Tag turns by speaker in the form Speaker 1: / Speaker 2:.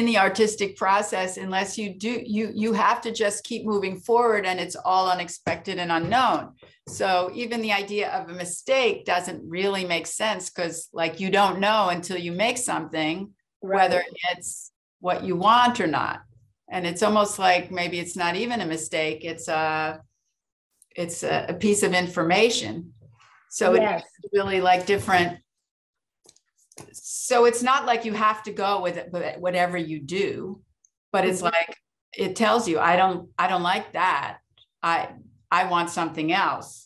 Speaker 1: the artistic process, unless you do, you have to just keep moving forward, and it's all unexpected and unknown. So even the idea of a mistake doesn't really make sense, because like you don't know until you make something, whether it's what you want or not. And it's almost like maybe it's not even a mistake, it's a piece of information. So it's really like different. So it's not like you have to go with it, whatever you do, but it's like, it tells you, I don't like that. I want something else.